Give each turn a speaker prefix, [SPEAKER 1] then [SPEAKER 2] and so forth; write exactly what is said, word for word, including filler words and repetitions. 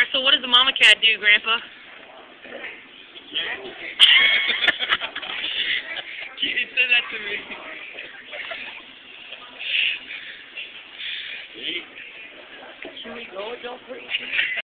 [SPEAKER 1] Alright, so what does the mama cat do, Grandpa?
[SPEAKER 2] You didn't say that to me.
[SPEAKER 3] Here we go, don't breathe.